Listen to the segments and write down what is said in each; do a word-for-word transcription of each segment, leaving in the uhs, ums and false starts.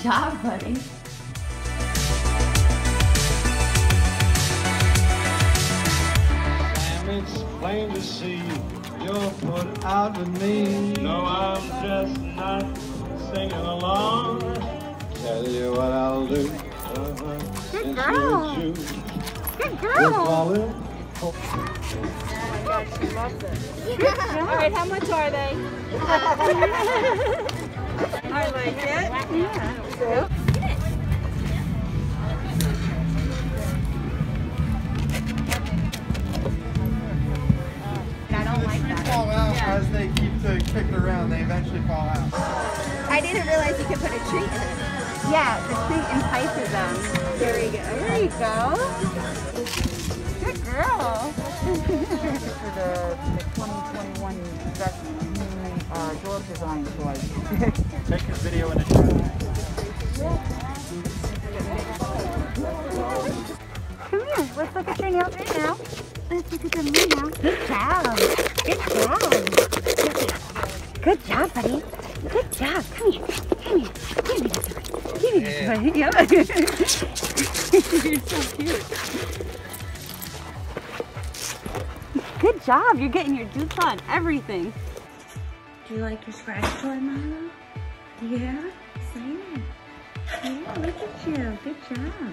job, buddy. Sam, it's plain to see you're put out with me. No, I'm just not singing along. Tell you what I'll do. Uh-huh. Good girl. You Good We're girl. falling. Oh my God, she loves it. All right, how much are they? I like it. Yeah. So, I don't like that. Fall out as they keep to kick around. They eventually fall out. I didn't realize you could put a treat in it. Yeah, the treat entices them. There we go. There you go. Good girl. For the, the twenty twenty-one best uh, door design choice. Take your video in the chat. Come here. Let's look at your nails right now. Let's look at them right now. Good job. Good job. Good job, buddy. Good job. Come here. Come here. Give me this one. Give me this one. Yep. You're so cute. Good job. You're getting your dukes on everything. Do you like your scratch toy, Milo? Yeah? Say it. Yeah, look at you. Good job.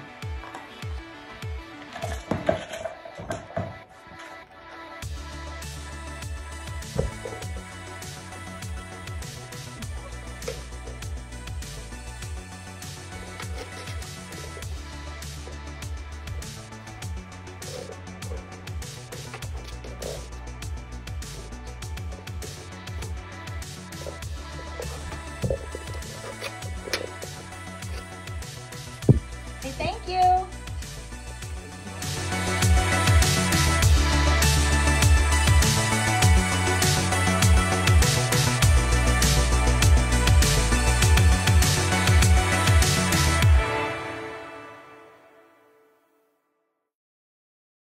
Say thank you.